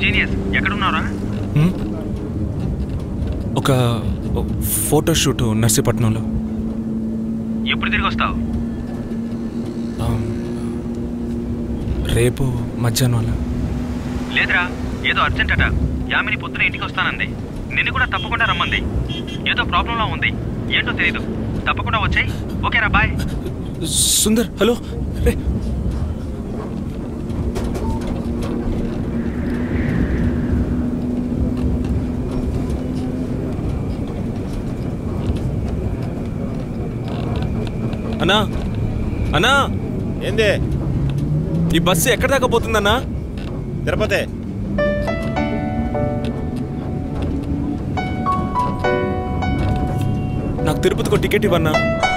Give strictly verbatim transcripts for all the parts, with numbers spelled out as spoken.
Genius ఎక్కడున్నారా? ఒక photoshoot నర్సీపట్నంలో. ఎప్పుడు తిరిగి వస్తావు? రేపు మధ్యాహ్నం. లేదురా, ఏదో అర్జెంట్ అట. యామిని పొద్దున ఇంటికి వస్తానంది. నిన్ను కూడా తప్పకుండా రమ్మంది. ఏదో ప్రాబ్లంలా ఉంది, ఏంటో తెలీదు. తప్పకుండా వచ్చాయి. ఓకేరా, బాయ్. సుందర్, హలో. రే అన్నా, అన్నా ఏంది? ఈ బస్సు ఎక్కడి దాకా పోతుందన్నా? తిరుపతి. నాకు తిరుపతికి ఒక టికెట్ ఇవ్వన్నా.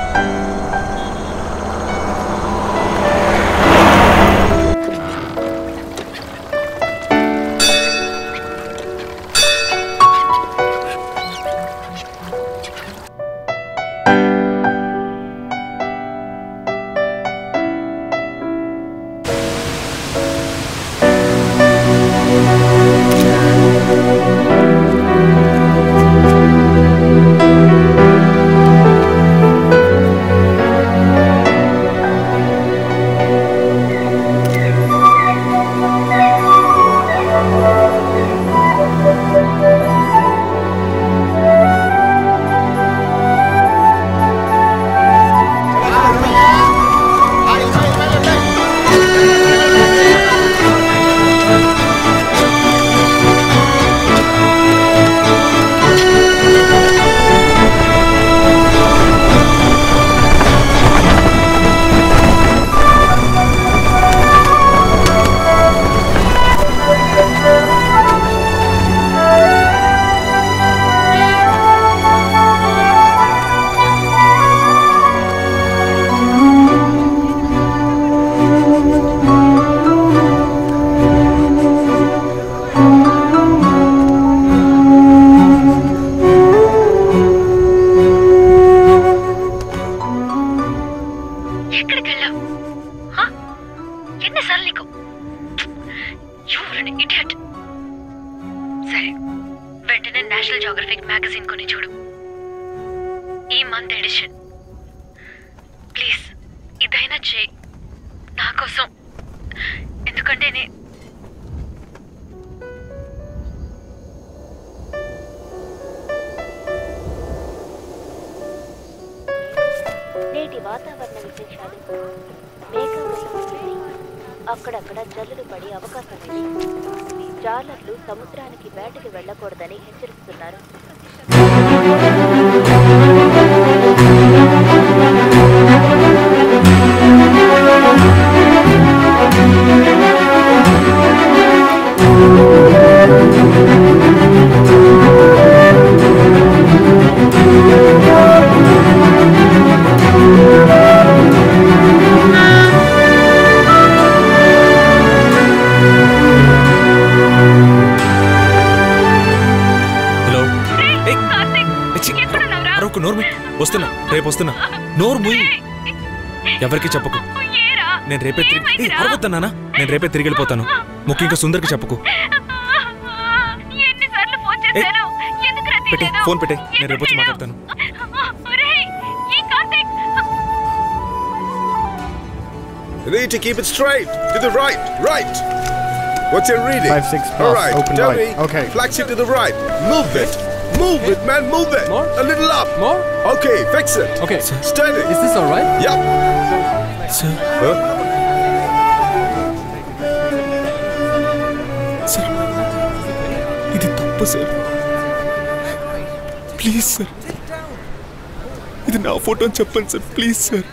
అక్కడక్కడ జల్లులు పడి అవకాశం ఉంది. జాలర్లు సముద్రానికి వేటకి వెళ్ళకూడదని హెచ్చరిస్తున్నారు. వస్తున్నా, రేపు వస్తున్నా. నోరు ముయ్యి, ఎవరికి చెప్పకు. నేను రేపే తిరిగి అరవద్దన్నా, నేను రేపే తిరిగి వెళ్ళిపోతాను. ముఖ్యంగా సుందర్కి చెప్పకు. పెట్టే ఫోన్ పెట్టే, నేను రేపు వచ్చి మాట్లాడతాను. You need to keep it straight to the right, right. What's your reading? Five six plus. All right, open tell right. me. Okay. Flex it to the right. Move it. Move it, man. Move it. More? A little up. More? Okay, fix it. Okay. Steady. Is this all right? Yep. Sir. Huh? Sir. ఇది తప్పు sir. Please sir, ఇది నా photo అని చెప్పండి sir. Please sir.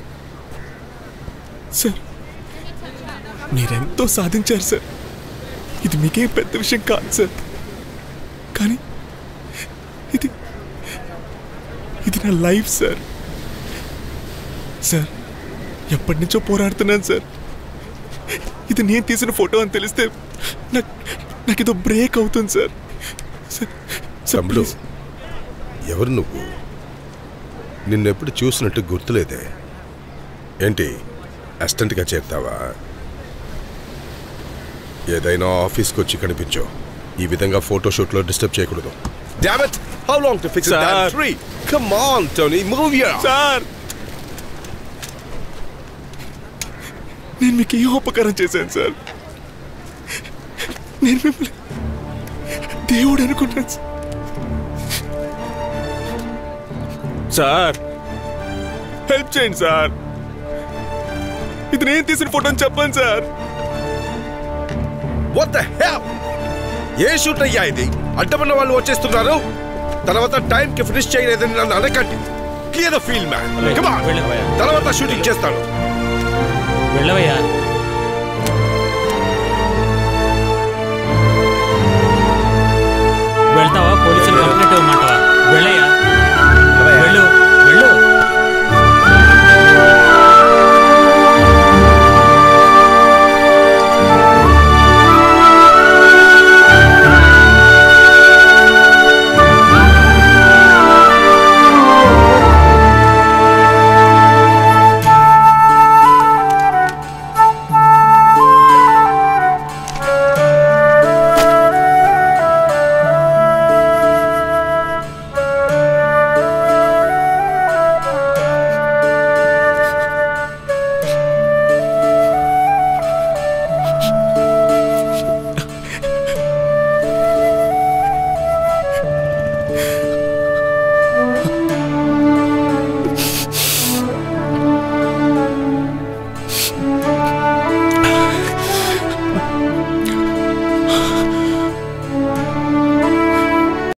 Sir, మీరెంతో సాధించారు sir. ఇది మీకేం పెద్ద విషయం కాదు సార్. కానీ ఇది ఇది నా లైఫ్ సార్. సార్, ఎప్పటి నుంచో పోరాడుతున్నాను సార్. ఇది నేను తీసిన ఫోటో అని తెలిస్తే నాకు నాకు ఏదో బ్రేక్ అవుతుంది సార్. తమ్ముడు, ఎవరు నువ్వు? నిన్నెప్పుడు చూసినట్టు గుర్తులేదే. ఏంటి అసిస్టెంట్గా చేరుతావా? ఏదైనా ఆఫీస్కి వచ్చి కనిపించో. ఈ విధంగా ఫోటోషూట్లో డిస్టర్బ్ చేయకూడదు. Damn it! How long to fix a damn tree? Come on, Tony, move here. Sir, నేను మీకు ఏ ఉపకారం చేశాను సార్? నేను మిమ్మల్ని దేవుడు అనుకున్నాను సార్. హెల్ప్ చేయండి సార్. ఇది నేను తీసిన ఫోటో అని చెప్పండి సార్. What the hell? ఏ షూట్ అయ్యా ఇది? అడ్డమన్న వాళ్ళు వచ్చేస్తున్నారు. తర్వాత టైం కి ఫినిష్ చేయలేదని నన్ను అనకండి. Clear the field man. Come on. తర్వాత షూటింగ్ చేస్తాను. వెళ్ళవయ్యా.